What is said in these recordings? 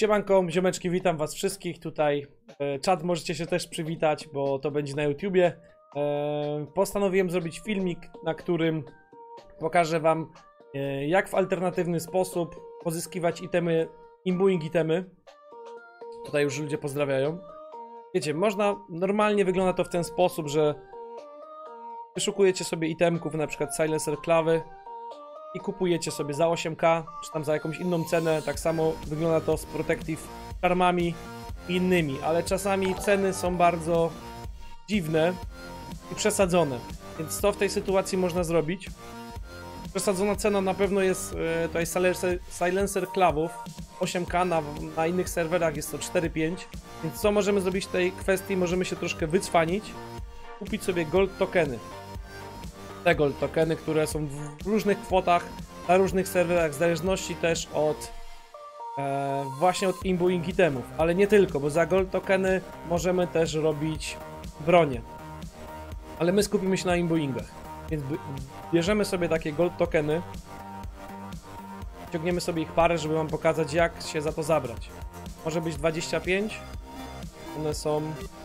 Siemanko, ziomeczki, witam was wszystkich tutaj. Czat możecie się też przywitać, bo to będzie na YouTubie. Postanowiłem zrobić filmik, na którym pokażę wam, jak w alternatywny sposób pozyskiwać itemy, imbuing itemy. Tutaj już ludzie pozdrawiają. Wiecie, normalnie wygląda to w ten sposób, że wyszukujecie sobie itemków, na przykład Silencer Klawy i kupujecie sobie za 8k, czy tam za jakąś inną cenę. Tak samo wygląda to z Protective Charmami i innymi, ale czasami ceny są bardzo dziwne i przesadzone. Więc co w tej sytuacji można zrobić? Przesadzona cena na pewno jest, to jest Silencer Klawów 8k, na innych serwerach jest to 4-5. Więc co możemy zrobić w tej kwestii? Możemy się troszkę wycwanić, kupić sobie gold tokeny. Te gold tokeny, które są w różnych kwotach, na różnych serwerach, w zależności też od właśnie od imbuing itemów, ale nie tylko, bo za gold tokeny możemy też robić bronie. Ale my skupimy się na imbuingach, więc bierzemy sobie takie gold tokeny, ciągniemy sobie ich parę, żeby wam pokazać, jak się za to zabrać. Może być 25, one są...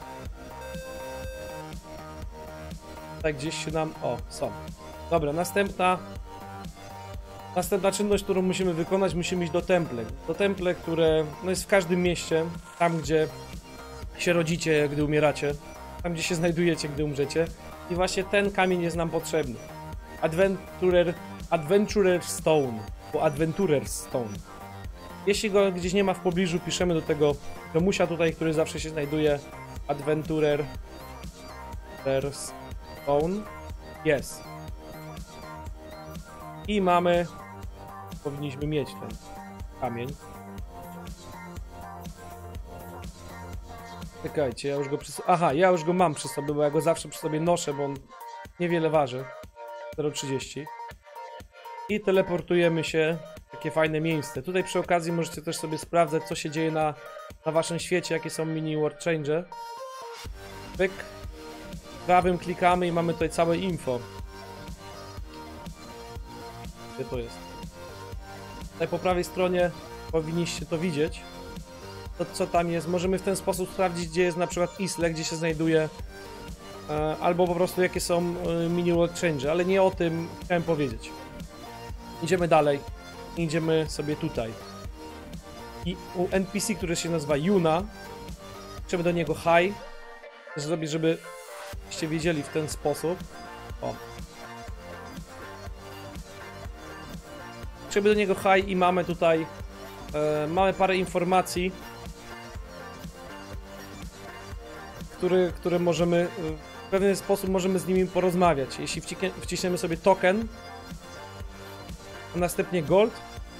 Tak gdzieś się nam... O, są. Dobra, następna czynność, którą musimy wykonać, musimy iść do temple. Do temple, które jest w każdym mieście, tam gdzie się rodzicie, gdy umieracie, tam gdzie się znajdujecie, gdy umrzecie. I właśnie ten kamień jest nam potrzebny. Adventurer Stone, bo Adventurer Stone. Jeśli go gdzieś nie ma w pobliżu, piszemy do tego komusia tutaj, który zawsze się znajduje. Adventurer Stone. Jest. I mamy... Powinniśmy mieć ten kamień. Czekajcie, ja już go Aha, ja już go mam przy sobie, bo ja go zawsze przy sobie noszę, bo on niewiele waży. 0,30. I teleportujemy się w takie fajne miejsce. Tutaj przy okazji możecie też sobie sprawdzać, co się dzieje na waszym świecie, jakie są mini world change. Pyk. Prawym klikamy i mamy tutaj całe info. Gdzie to jest? Tutaj po prawej stronie powinniście to widzieć. To co tam jest. Możemy w ten sposób sprawdzić, gdzie jest na przykład Isle, gdzie się znajduje. Albo po prostu jakie są mini world change, ale nie o tym chciałem powiedzieć. Idziemy dalej. Idziemy sobie tutaj. I u NPC, który się nazywa Yuna, trzeba do niego hi. Zrobić, żebyście wiedzieli w ten sposób. O. Trzeba do niego hi i mamy tutaj mamy parę informacji, które możemy w pewien sposób możemy z nimi porozmawiać. Jeśli wciśniemy sobie token, a następnie gold,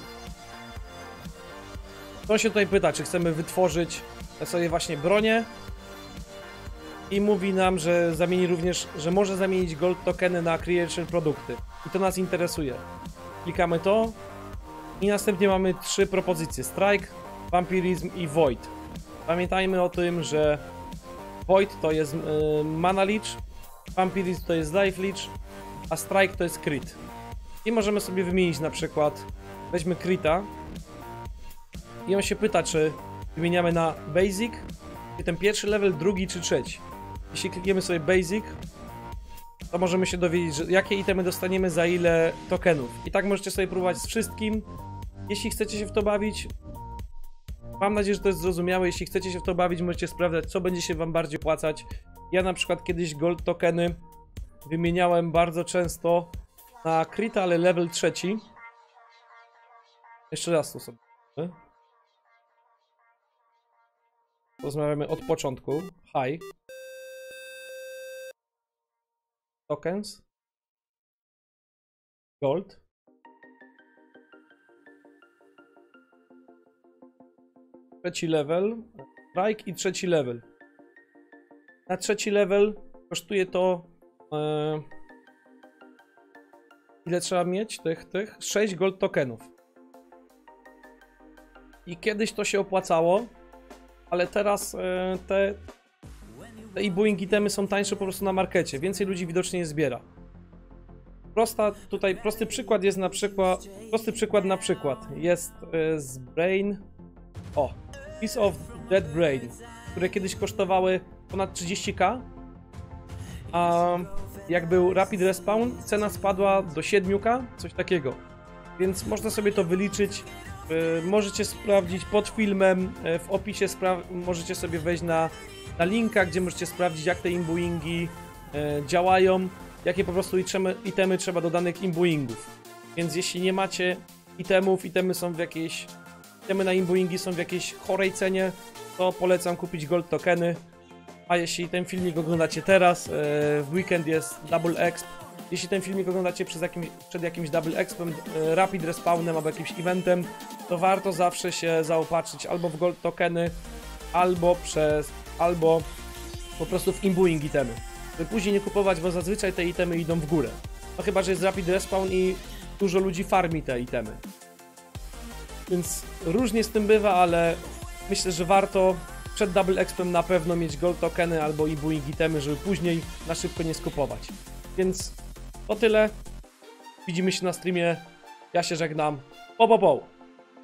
to on się tutaj pyta, czy chcemy wytworzyć sobie właśnie bronię i mówi nam, że zamieni również, że może zamienić gold tokeny na creation produkty i to nas interesuje. Klikamy to i następnie mamy 3 propozycje: Strike, Vampirism i Void. Pamiętajmy o tym, że Void to jest Mana Leech, Vampirism to jest Life Leech, a Strike to jest Crit. I możemy sobie wymienić na przykład, weźmy Crita i on się pyta, czy wymieniamy na Basic, czy ten pierwszy level, drugi czy trzeci. Jeśli klikniemy sobie Basic, to możemy się dowiedzieć, że jakie itemy dostaniemy za ile tokenów. I tak możecie sobie próbować z wszystkim. Jeśli chcecie się w to bawić, mam nadzieję, że to jest zrozumiałe. Jeśli chcecie się w to bawić, możecie sprawdzać, co będzie się wam bardziej opłacać. Ja na przykład kiedyś gold tokeny wymieniałem bardzo często na Krita, ale level 3. Jeszcze raz to sobie. Rozmawiamy od początku. Hi. Tokens. Gold. Trzeci level. Strike i trzeci level. Na trzeci level kosztuje to... ile trzeba mieć tych? 6 gold tokenów. I kiedyś to się opłacało, ale teraz te imbuing itemy są tańsze po prostu na markecie. Więcej ludzi widocznie je zbiera. Prosty przykład jest na przykład. Jest z Brain. O, Piece of Dead Brain, które kiedyś kosztowały ponad 30k, a jak był Rapid Respawn, cena spadła do 7k, coś takiego. Więc można sobie to wyliczyć. Możecie sprawdzić pod filmem, w opisie możecie sobie wejść na linka, gdzie możecie sprawdzić, jak te imbuingi działają, jakie po prostu itemy trzeba do danych imbuingów. Więc jeśli nie macie itemów, itemy na imbuingi są w jakiejś chorej cenie, to polecam kupić gold tokeny. A jeśli ten filmik oglądacie teraz, w weekend jest Double Exp. Jeśli ten filmik oglądacie przed jakimś Double Expem, Rapid Respawnem albo jakimś eventem, to warto zawsze się zaopatrzyć albo w gold tokeny, albo po prostu w imbuing itemy. By później nie kupować, bo zazwyczaj te itemy idą w górę. No chyba, że jest Rapid Respawn i dużo ludzi farmi te itemy. Więc różnie z tym bywa, ale myślę, że warto przed Double Expem na pewno mieć gold tokeny albo imbuing itemy, żeby później na szybko nie skupować. Więc to tyle. Widzimy się na streamie. Ja się żegnam. Po.